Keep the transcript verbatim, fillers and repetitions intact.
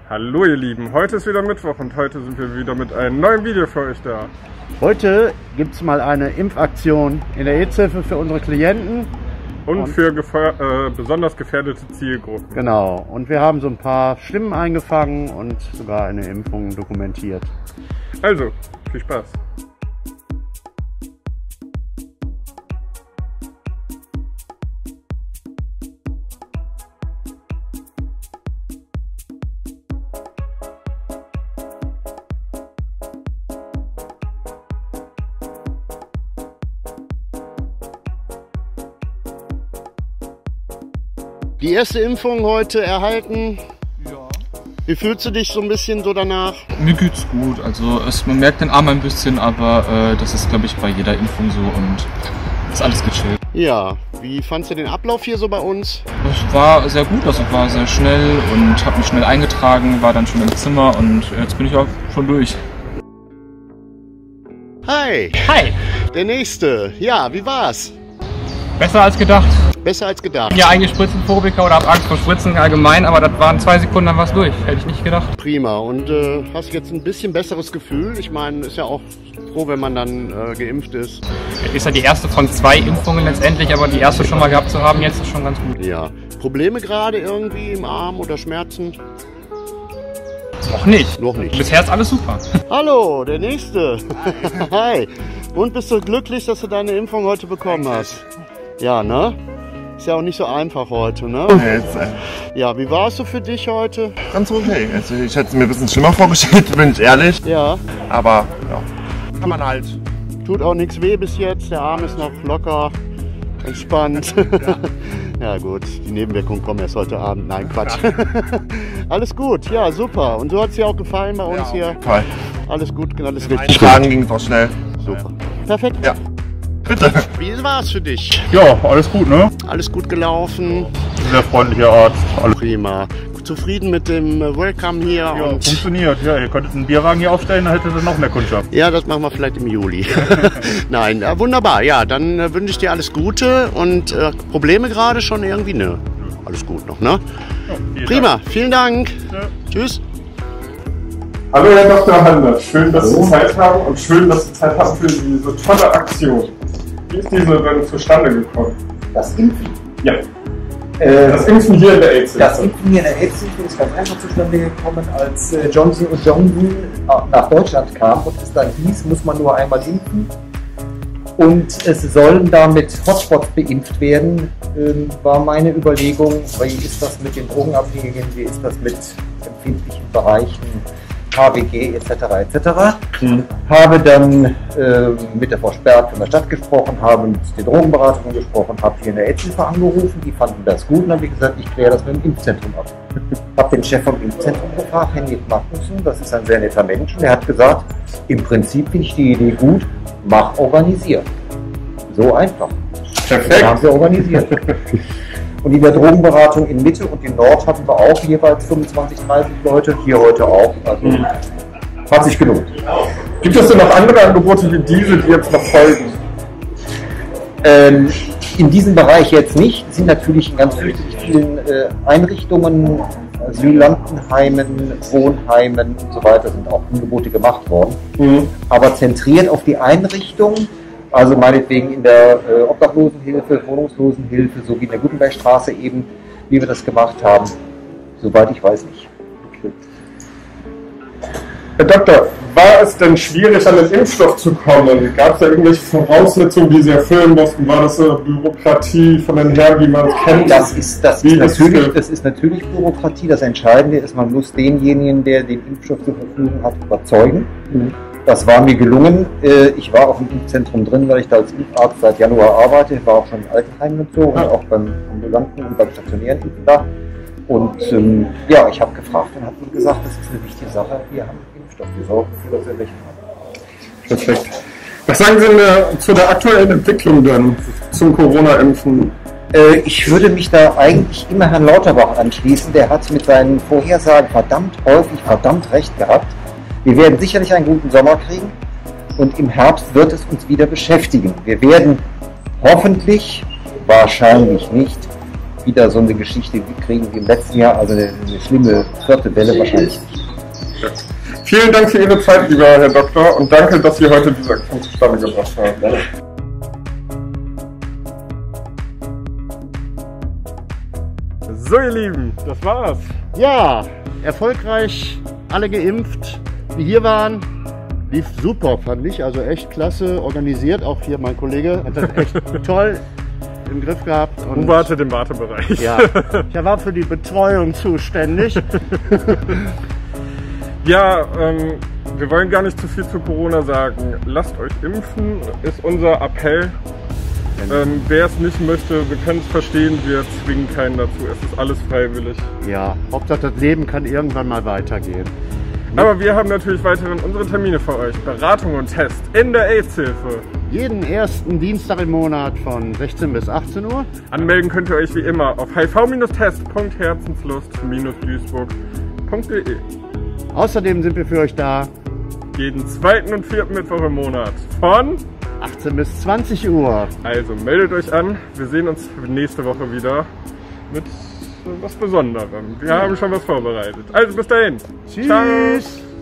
Hallo ihr Lieben, heute ist wieder Mittwoch und heute sind wir wieder mit einem neuen Video für euch da. Heute gibt es mal eine Impfaktion in der AIDS-Hilfe für unsere Klienten. Und, und für äh, besonders gefährdete Zielgruppen. Genau, und wir haben so ein paar Stimmen eingefangen und sogar eine Impfung dokumentiert. Also, viel Spaß! Die erste Impfung heute erhalten. Ja. Wie fühlst du dich so ein bisschen so danach? Mir geht's gut. Also es, man merkt den Arm ein bisschen, aber äh, das ist, glaube ich, bei jeder Impfung so und ist alles gechillt. Ja, wie fandst du den Ablauf hier so bei uns? Es war sehr gut, also war sehr schnell und habe mich schnell eingetragen, war dann schon im Zimmer und jetzt bin ich auch schon durch. Hi! Hi! Der nächste. Ja, wie war's? Besser als gedacht. Besser als gedacht. Ich bin ja eigentlich Spritzenphobiker oder habe Angst vor Spritzen allgemein, aber das waren zwei Sekunden, dann war's durch. Hätte ich nicht gedacht. Prima. Und äh, hast jetzt ein bisschen besseres Gefühl? Ich meine, ist ja auch froh, wenn man dann äh, geimpft ist. Ist ja die erste von zwei Impfungen letztendlich, aber die erste schon mal gehabt zu haben, jetzt ist schon ganz gut. Ja. Probleme gerade irgendwie im Arm oder Schmerzen? Noch nicht. Noch nicht. Bisher ist alles super. Hallo, der nächste. Hi. Und bist du glücklich, dass du deine Impfung heute bekommen hast? Ja, ne? Ist ja auch nicht so einfach heute, ne? Ja, wie war es so für dich heute? Ganz okay. Also ich hätte es mir ein bisschen schlimmer vorgestellt, bin ich ehrlich. Ja. Aber ja, kann man halt. Tut auch nichts weh bis jetzt, der Arm ist noch locker, entspannt. Ja, ja gut, die Nebenwirkungen kommen erst heute Abend. Nein, Quatsch. Ja. Alles gut, ja super. Und so hat es dir auch gefallen bei uns Ja, hier? Toll. Alles gut, alles richtig. Eintragen ging es auch schnell. Super. Perfekt. Ja. Bitte. Wie war es für dich? Ja, alles gut, ne? Alles gut gelaufen? Sehr freundlicher Arzt. Alles Prima. Zufrieden mit dem Welcome hier? ja, und funktioniert. Ja, ihr könntet einen Bierwagen hier aufstellen, dann hättet ihr noch mehr Kundschaft. Ja, das machen wir vielleicht im Juli. Nein, äh, wunderbar. Ja, dann äh, wünsche ich dir alles Gute und äh, Probleme gerade schon irgendwie? Nö. Alles gut noch, ne? Ja, vielen Prima, Dank. vielen Dank. Ja. Tschüss. Hallo Herr Doktor Handler, schön, dass Sie Zeit haben und schön, dass Sie Zeit haben für diese tolle Aktion. Wie ist diese denn zustande gekommen? Das Impfen. Ja. Äh, Das Impfen hier in der AIDS-Hilfe. Das Impfen hier in der AIDS-Hilfe ist ganz einfach zustande gekommen, als äh, Johnson und Johnson nach Deutschland kam und es dann hieß, muss man nur einmal impfen. Und es sollen damit Hotspots beimpft werden, ähm, war meine Überlegung, wie ist das mit den Drogenabhängigen, wie ist das mit empfindlichen Bereichen, H W G et cetera et cetera. Mhm. Habe dann äh, mit der Frau Sperg von der Stadt gesprochen, habe mit den Drogenberatungen gesprochen, habe hier in der AIDS-Hilfe angerufen, die fanden das gut und habe gesagt, ich kläre das mit dem Impfzentrum ab. Habe den Chef vom Impfzentrum gefragt, Henrik Magnussen, das ist ein sehr netter Mensch, und der hat gesagt, im Prinzip finde ich die Idee gut, mach organisiert. So einfach. Perfekt. Dann haben wir organisiert. Und in der Drogenberatung in Mitte und in Nord hatten wir auch jeweils fünfundzwanzig, dreißig Leute, hier heute auch. Also Mhm. hat sich gelohnt. Gibt es denn noch andere Angebote wie diese, die jetzt noch folgen? Ähm, in diesem Bereich jetzt nicht. Es sind natürlich in ganz vielen äh, Einrichtungen, Asylantenheimen, Wohnheimen und so weiter sind auch Angebote gemacht worden. Mhm. Aber zentriert auf die Einrichtung, also meinetwegen in der äh, Obdachlosenhilfe, Wohnungslosenhilfe, so wie in der Gutenbergstraße eben, wie wir das gemacht haben, soweit ich weiß nicht. Okay. Herr Doktor, war es denn schwierig, an den Impfstoff zu kommen? Gab es da irgendwelche Voraussetzungen, die Sie erfüllen mussten? War das eine Bürokratie von den Herren, wie man es kennt? Das ist, das, Wie ist ist natürlich, es? das ist natürlich Bürokratie. Das Entscheidende ist, man muss denjenigen, der den Impfstoff zur Verfügung hat, überzeugen. Mhm. Das war mir gelungen. Ich war auch im Impfzentrum drin, weil ich da als Impfarzt seit Januar arbeite. Ich war auch schon in Altenheimen und so und auch beim ambulanten und beim stationären Impfen da. Und ähm, ja, ich habe gefragt und habe ihm gesagt, das ist eine wichtige Sache. Wir haben Impfstoff. Wir sorgen dafür, dass wir welche haben. Perfekt. Was sagen Sie denn äh, zu der aktuellen Entwicklung dann zum Corona-Impfen? Äh, ich würde mich da eigentlich immer Herrn Lauterbach anschließen. Der hat mit seinen Vorhersagen verdammt häufig, verdammt recht gehabt. Wir werden sicherlich einen guten Sommer kriegen und im Herbst wird es uns wieder beschäftigen. Wir werden hoffentlich, wahrscheinlich nicht, wieder so eine Geschichte kriegen wie im letzten Jahr, also eine, eine schlimme vierte Welle wahrscheinlich nicht. Ja. Vielen Dank für Ihre Zeit, lieber Herr Doktor, und danke, dass Sie heute diese Aktion zustande gebracht haben. Ja. So, ihr Lieben, das war's. Ja, erfolgreich, alle geimpft, die hier waren. Lief super, fand ich, also echt klasse organisiert. Auch hier mein Kollege hat das echt toll im Griff gehabt. Und wartet im Wartebereich. Ja, ich war für die Betreuung zuständig. Ja, ähm, wir wollen gar nicht zu viel zu Corona sagen. Lasst euch impfen, ist unser Appell. Ähm, wer es nicht möchte, wir können es verstehen, wir zwingen keinen dazu. Es ist alles freiwillig. Ja, Hauptsache das Leben kann irgendwann mal weitergehen. Aber wir haben natürlich weiterhin unsere Termine für euch. Beratung und Test in der AIDS-Hilfe. Jeden ersten Dienstag im Monat von sechzehn bis achtzehn Uhr. Anmelden könnt ihr euch wie immer auf h i v test punkt herzenslust duisburg punkt de. Außerdem sind wir für euch da. Jeden zweiten und vierten Mittwoch im Monat von achtzehn bis zwanzig Uhr. Also meldet euch an. Wir sehen uns nächste Woche wieder mit was Besonderem. Wir haben schon was vorbereitet. Also bis dahin. Tschüss. Ciao.